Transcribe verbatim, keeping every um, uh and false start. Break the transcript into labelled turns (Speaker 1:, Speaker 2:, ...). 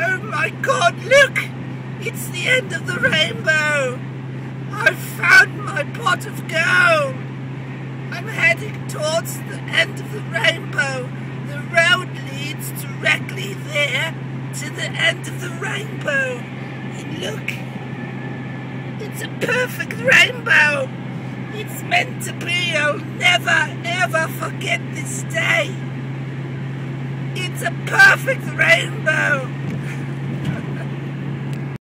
Speaker 1: Oh my God, look! It's the end of the rainbow! I've found my pot of gold! I'm heading towards the end of the rainbow. The road leads directly there to the end of the rainbow. And look, it's a perfect rainbow. It's meant to be. I'll never ever forget this day. It's a perfect rainbow.